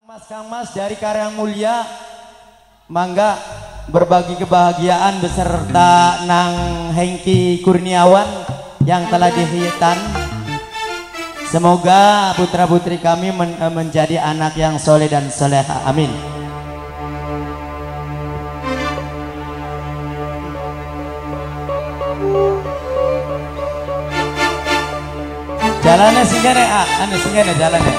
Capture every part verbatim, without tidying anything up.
Mas Kang Mas dari Karang Mulia, mangga berbagi kebahagiaan beserta Nang Hengki Kurniawan yang telah dihitan. Semoga putra putri kami men menjadi anak yang soleh dan soleha. Amin. Jalannya singgane ah, anu singgane jalannya.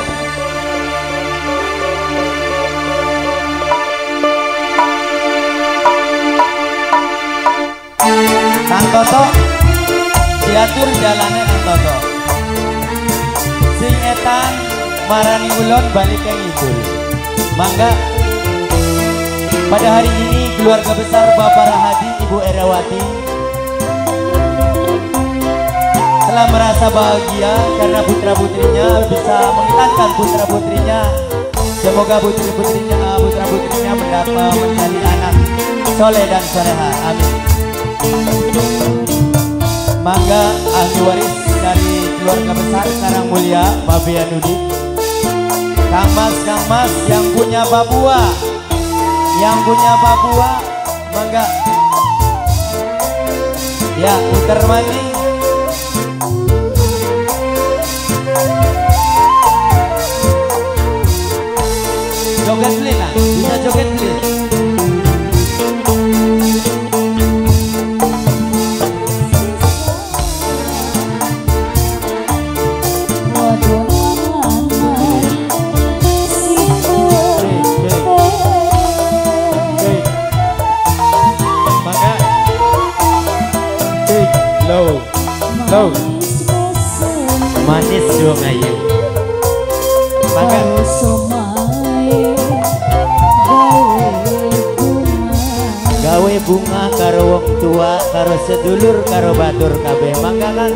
Kang Toto diatur jalannya Kang Toto. Sing etan marani ulon balik yang idul. Mangga pada hari ini keluarga besar Bapak Rahadi, Ibu Erawati telah merasa bahagia karena putra putrinya bisa mengitankan putra putrinya. Semoga putri putrinya putra putrinya mendapat menjadi anak soleh dan soleha. Amin. Mangga ahli waris dari keluarga besar Karang Mulia, Babe Anudi, Kang Mas, Kang Mas yang punya Papua, yang punya Papua, mangga ya putar maning. Joget beli lah, bisa joget beli. Low, manis dong ayu. Maka gawe bunga karo wong tua, karo sedulur, karo batur kabeh. Maka kan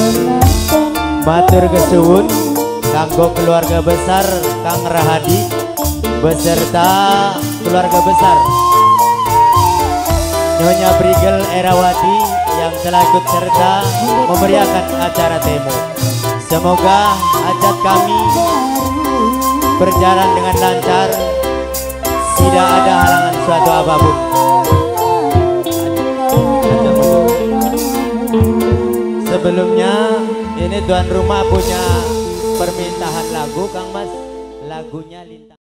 Matur kesuwun kanggo keluarga besar Kang Rahadi beserta keluarga besar Nyonya Brigel Erawati yang telah ikut serta memeriahkan acara temu. Semoga hajat kami berjalan dengan lancar, tidak ada halangan suatu apapun. Sebelumnya ini tuan rumah punya permintaan lagu Kang Mas, lagunya Lintang.